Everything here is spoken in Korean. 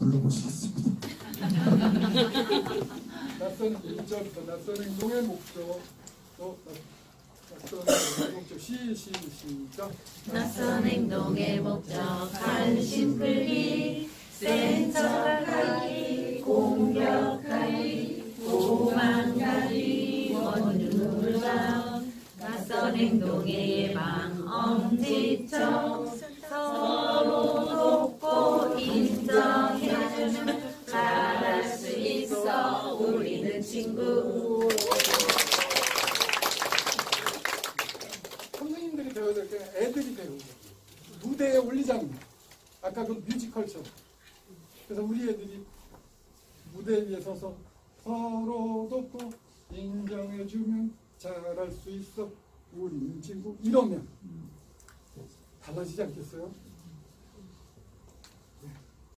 둘러보시겠습니다. 낯선 1절부터 낯선 행동의 목적, 또 낯선 행동 목적 시작. 낯선 행동의 목적 관심 끌기, 센 척하기, 공격하기, 도망가기, 원흉물상. 낯선 행동의 예방 엄지척, 서로 돕고 인정해주면 잘할 수 있어 우리는 친구. 선생님들이 배워야 될 게 애들이 배우고 무대에 올리자는 거. 아까 그 뮤지컬처럼. 그래서 우리 애들이 무대 위에 서서 서로 돕고 인정해주면 잘할 수 있어 우리는 친구 이러면 달라지지 않겠어요?